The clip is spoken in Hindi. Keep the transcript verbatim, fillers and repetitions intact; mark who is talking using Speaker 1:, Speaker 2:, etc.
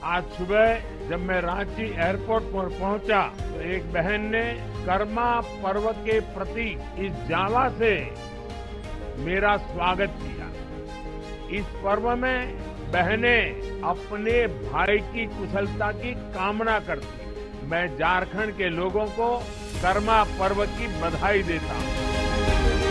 Speaker 1: आज सुबह जब मैं रांची एयरपोर्ट पर पहुंचा तो एक बहन ने कर्मा पर्व के प्रतीक इस जाला से मेरा स्वागत किया। इस पर्व में बहनें अपने भाई की कुशलता की कामना करती। मैं झारखंड के लोगों को कर्मा पर्व की बधाई देता हूं।